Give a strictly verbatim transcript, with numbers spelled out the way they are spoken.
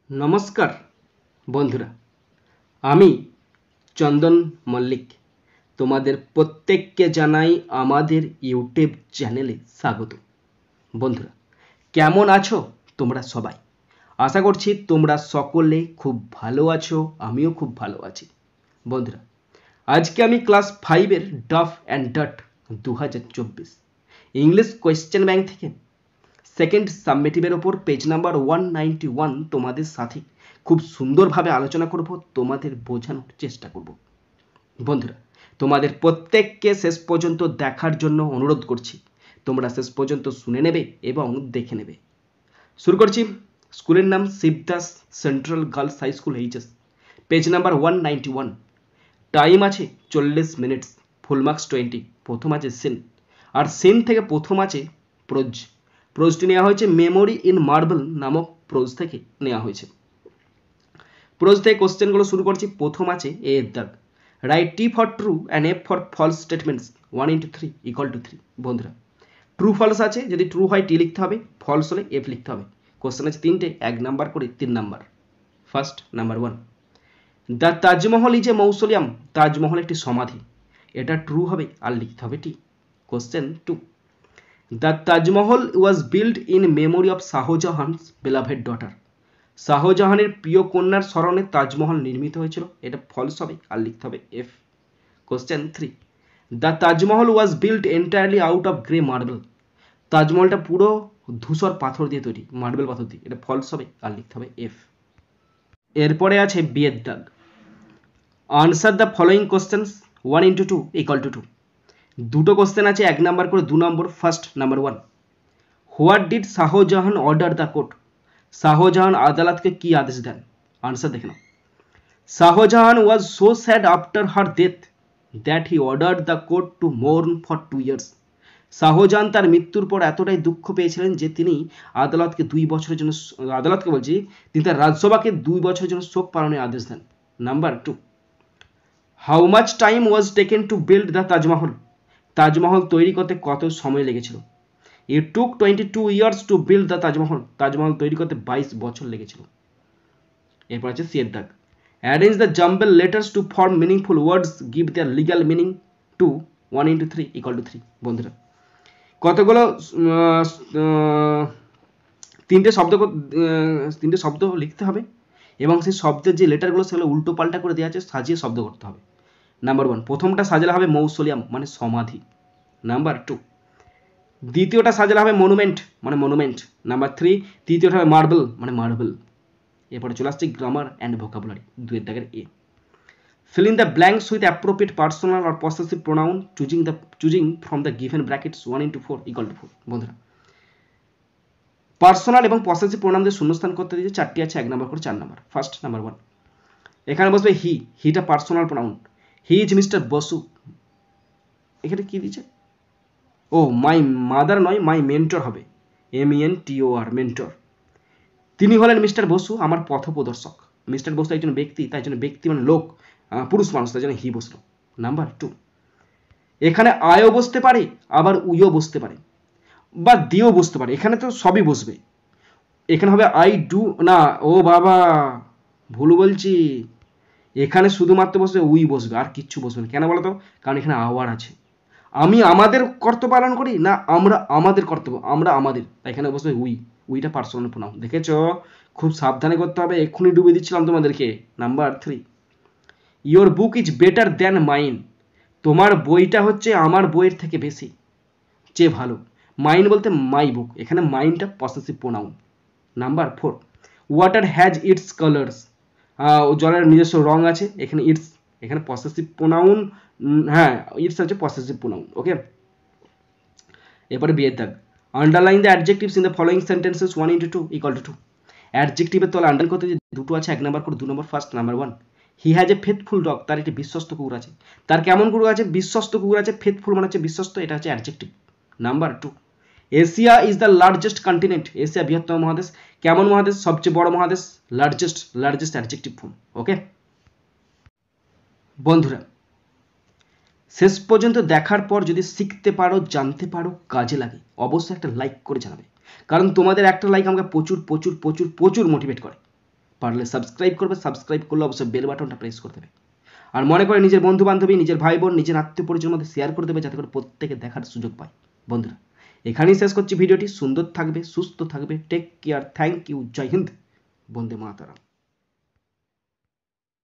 नमस्कार बंधुरा आमी चंदन मल्लिक तोमादेर प्रत्येकके जानाई आमादेर यूट्यूब चैनेले स्वागत। बंधुरा केमन आछो तोमरा सबाई? आशा करछि तोमरा सकले खूब भालो आछो, आमिओ खूब भालो आछि। बंधुरा आजके आमी क्लास फाइवेर डफ एंड डट दो हज़ार चौबीस इंग्लिश कोয়েশ্চেন बैंक थेके सेकेंड सबमिटिवेर ओपर page number one ninety one तोमादेर साथे खूब सुंदर भावे आलोचना करब, तोमादेर बोझानोर चेष्टा करब। बंधुरा तोमादेर प्रत्येकके शेष पर्यन्त देखार जन्य अनुरोध करछि, तोमरा शेष पर्यन्त शुने नेबे एबं देखे नेबे। शुरू करछि। स्कुलेर नाम Shibdas central girls high school HS, page number one ninety one. Time आछे चल्लिस मिनिट्स, फुल मार्क्स टोয়েন্টি। प्रथम आछे सीन और सीन थेके प्रथम आछे प्रोज। प्रोजटी नेওয়া হয়েছে মেমোরি ইন মার্বেল নামক প্রোজ থেকে নেওয়া হয়েছে। প্রোজ থেকে কোশ্চেনগুলো শুরু করছি। প্রথম আছে এ এর দাগ, write T for true and F for false statements one into three equal to three. বন্ধুরা ট্রু ফলস আছে, যদি ট্রু হয় টি লিখতে হবে, ফলস হলে এফ লিখতে হবে। কোশ্চেন আছে তিনটে, এক নাম্বার করে তিন নাম্বার। First number one, the Taj Mahal is a mausoleum. Taj Mahal একটি সমাধি, এটা ট্রু হবে আর লিখতে হবে T. Question two, The Taj Mahal was built in memory of Shah Jahan's beloved daughter. শাহজাহানের প্রিয় কন্যার স্মরণে তাজমহল নির্মিত হয়েছিল, এটা ফলস হবে আর লিখতে হবে F. Question three, the Taj Mahal was built entirely out of grey marble. তাজমহলটা পুরো ধূসর পাথর দিয়ে তৈরি, মার্বেল পাথর দিয়ে, এটা ফলস হবে আর লিখতে হবে এফ। এরপরে আছে বি এর দাগ, answer the following questions one into two equal to two. দুটো কোশ্চেন আছে, এক নাম্বার করে দু নম্বর। First number one, what did Shah Jahan order the court. Shah Jahan আদালতকে কি আদেশ দেন? আনসার দেখে নাও। Shah Jahan was so sad after her death that he ordered the court to mourn for two years. Shah Jahan তার মৃত্যুর পর এতটাই দুঃখ পেয়েছিলেন যে তিনি আদালতকে দুই বছরের জন্য, আদালতকে বলছি তিনি তার রাজসভাকে দুই বছরের জন্য শোক পালনের আদেশ দেন। Number two, how much time was taken to build the Taj Mahal. Taj Mahal তৈরি করতে কত সময় লেগেছিল? It took twenty two years to build the Taj Mahal. Taj Mahal তৈরি করতে বাইশ বছর লেগেছিল। এরপর আছে সি এর দাগ, arrange the jumble letters to form meaningful words, give their legal meaning to one into three equal to three. বন্ধুরা কতগুলো তিনটে শব্দ তিনটে শব্দ লিখতে হবে এবং সেই শব্দের যে লেটারগুলো সেগুলো উল্টো পাল্টা করে দেওয়া আছে, সাজিয়ে শব্দ করতে হবে। নাম্বার ওয়ান, প্রথমটা সাজালে হবে মৌসোলিয়াম মানে সমাধি। নাম্বার টু, দ্বিতীয়টা সাজালে হবে মনুমেন্ট মানে মনুমেন্ট। নাম্বার থ্রি, তৃতীয়টা হবে মার্বেল মানে মার্বেল। এরপরে চলে আসছে গ্রামার অ্যান্ড ভোকাবুলারি, দুয়ের দাগের এ। Fill in the blanks with appropriate personal or possessive pronoun choosing the choosing from the given brackets one into four equal to four. বন্ধুরা personal এবং পসেসিভ প্রোনাউনদের শূন্যস্থান করতে দিয়েছে, চারটি আছে, এক নাম্বার করে চার নাম্বার। ফার্স্ট নাম্বার ওয়ান, এখানে বসবে হি। হিটা personal pronoun, he is Mister Basu. এখানে কি দিচ্ছে? ও মাই মাদার নয়, মাই মেন্টর হবে, M E N T O R, mentor. তিনি হলেন মিস্টার বসু, আমার পথপ্রদর্শক। মিস্টার বসু একজন ব্যক্তি, তাই জন্য ব্যক্তি মানে লোক, পুরুষ মানুষ, তাই জন্য হি বসলো। নাম্বার টু, এখানে আয়ও বসতে পারে, আবার উইও বসতে পারে, বা দিও বসতে পারে। এখানে তো সবই বসবে। এখানে হবে আই ডু না, ও বাবা ভুল বলছি, এখানে শুধুমাত্র বসবে উই বসবে, আর কিচ্ছু বসবে না। কেন বলো তো? কারণ এখানে আওয়ার আছে। আমি আমাদের কর্তব্য পালন করি না, আমরা আমাদের কর্তব্য, আমরা আমাদের, তাই এখানে বসবে উই। উইটা personal pronoun. দেখেছ, খুব সাবধানে করতে হবে, এক্ষুনি ডুবে দিচ্ছিলাম তোমাদেরকে। Number three, your book is better than mine. তোমার বইটা হচ্ছে আমার বইয়ের থেকে বেশি, চেয়ে ভালো। মাইন বলতে মাই বুক, এখানে মাইনটা possessive pronoun. Number four, water has its colours. জলের নিজস্ব রং আছে, এখানে ইটস, এখানে পসেসিভ প্রোনাউন। হ্যাঁ, ইটস হচ্ছে পসেসিভ প্রোনাউন। ওকে, এরপরে বি এর দাগ, underline the adjectives in the following sentences one into two equal to two. অ্যাডজেক্টিভের তলে আন্ডারলাইন করতে যে দুটো আছে, এক নাম্বার করে দু নম্বর। First number one, he has a faithful dog. তার একটি বিশ্বস্ত কুকুর আছে। তার কেমন কুকুর আছে? বিশ্বস্ত কুকুর আছে। ফেথফুল মানে হচ্ছে বিশ্বস্ত, এটা হচ্ছে adjective. Number two, Asia is the largest continent. Asia বৃহত্তম মহাদেশ। কেমন মহাদেশ? সবচেয়ে বড় মহাদেশ। Largest, largest adjective form. Okay বন্ধুরা, শেষ পর্যন্ত দেখার পর যদি শিখতে পারো, জানতে পারো, কাজে লাগে, অবশ্যই একটা লাইক করে জানাবে। কারণ তোমাদের একটা লাইক আমাকে প্রচুর প্রচুর প্রচুর প্রচুর মোটিভেট করে। পারলে সাবস্ক্রাইব করবে, সাবস্ক্রাইব করলে অবশ্যই বেল বাটনটা প্রেস করে দেবে। আর মনে করে নিজের বন্ধু বান্ধবী, নিজের ভাই বোন, নিজের আত্মীয় পরিজনের মধ্যে শেয়ার করে দেবে, যাতে করে প্রত্যেকে দেখার সুযোগ পায়। বন্ধুরা, এখানেই শেষ করছি ভিডিওটি। সুন্দর থাকবে, সুস্থ থাকবে, টেক কেয়ার, থ্যাংক ইউ, জয় হিন্দ, বন্দে মাতরম।